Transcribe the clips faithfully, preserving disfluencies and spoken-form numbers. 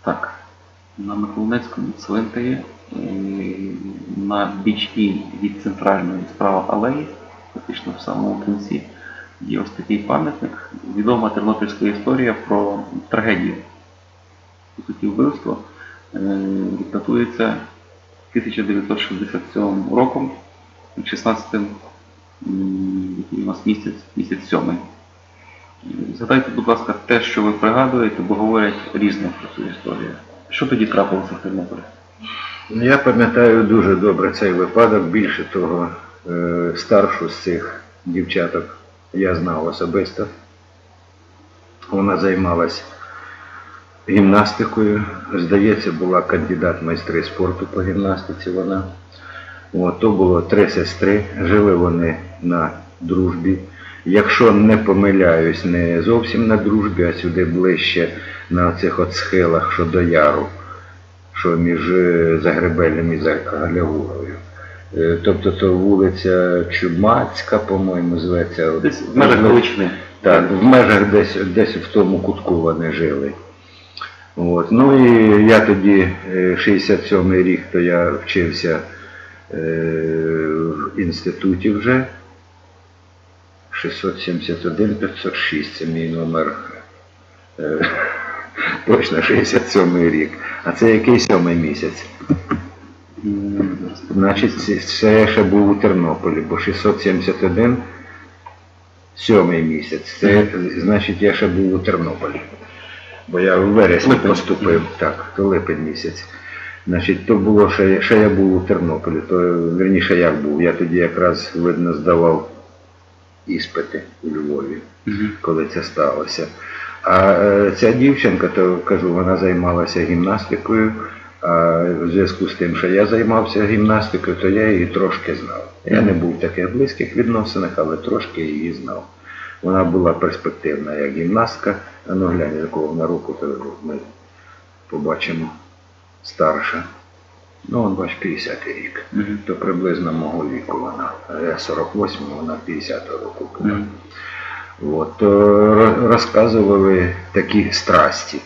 Так, на Миколинецькому цвинтарі на бічній від центральної справа алеї, фактично в самому кінці, є ось такий пам'ятник. Відома тернопільська історія про трагедію. По суті, вбивство датується тисяча дев'ятсот шістдесят сьомим роком, шістнадцятим, який у нас місяць, місяць сьомий. Згадайте, будь ласка, те, що ви пригадуєте, бо говорять різно про цю історію. Що тоді трапилося в Тернополі? Я пам'ятаю дуже добре цей випадок. Більше того, старшу з цих дівчаток я знав особисто. Вона займалась гімнастикою. Здається, була кандидат в майстри спорту по гімнастиці вона. От, то було три сестри, жили вони на Дружбі. Якщо не помиляюсь, не зовсім на Дружбі, а сюди ближче на цих от схилах, що до Яру, що між Загребелем і Галягурою. Тобто то вулиця Чумацька, по-моєму, зветься. Десь в межах Галичини. Так, в межах десь, десь в тому кутку вони жили. От. Ну і я тоді, шістдесят сьомий рік, то я вчився в інституті вже. шістсот сімдесят один п'ятсот шість, це мій номер. Точно шістдесят сьомий рік. А це який сьомий місяць? Значить, це я ще був у Тернополі, бо шістсот сімдесят один сьомий місяць. Це, значить, я ще був у Тернополі. Бо я в вересні поступив, так, то липень місяць. Значить, то було, ще, ще я був у Тернополі, то, вірніше, як був, я тоді якраз, видно, здавав іспити у Львові, uh-huh. коли це сталося. А е, ця дівчинка, то, кажу, вона займалася гімнастикою, а в зв'язку з тим, що я займався гімнастикою, то я її трошки знав. Я не був в таких близьких відносинах, але трошки її знав. Вона була перспективна як гімнастка, а ну глянь, якого на руку, то ми побачимо старша. Ну, он, бач, п'ятдесятий рік. Mm-hmm. То приблизно мого віку вона. Я сорок восьмий, вона п'ятдесятого року. Mm-hmm. От, то розказували такі страсті.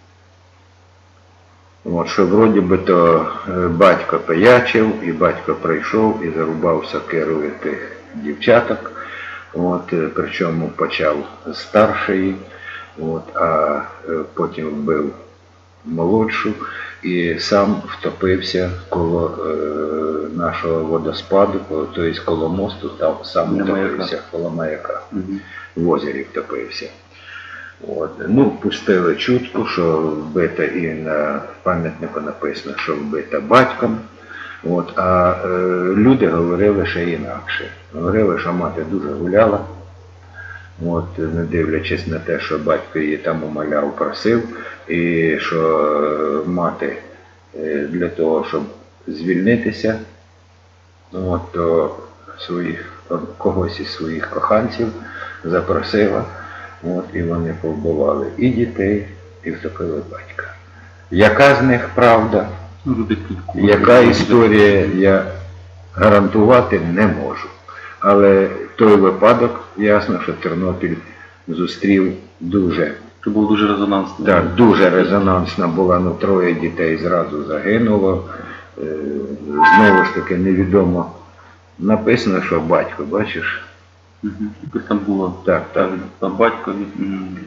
От, що вроді би то батько пиячив, і батько прийшов і зарубав сокирою тих дівчаток. От, причому почав з старшої, от, а потім вбив молодшу. І сам втопився коло е, нашого водоспаду, тобто коло мосту, там сам втопився, коло маяка. Угу. В озері втопився. От. Ну, пустили чутку, що вбита, і на пам'ятнику написано, що вбита батьком. От. А е, люди говорили ще інакше. Говорили, що мати дуже гуляла. От, не дивлячись на те, що батько її там умоляв, просив, і що мати для того, щоб звільнитися, от, то своїх, когось із своїх коханців запросила, от, і вони повбивали і дітей, і втопили батька. Яка з них правда, яка історія, я гарантувати не можу. Але той випадок, ясно, що Тернопіль зустрів дуже. Це було дуже резонансно. Так, дуже резонансна була, ну троє дітей зразу загинуло. Е, знову ж таки невідомо написано, що батько, бачиш? Угу. Там було, так, так. Там батько від...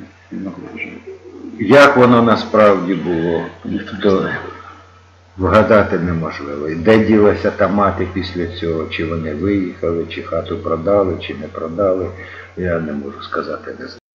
Як воно насправді було, то вгадати неможливо. Де ділася та мати після цього, чи вони виїхали, чи хату продали, чи не продали, я не можу сказати, не знаю.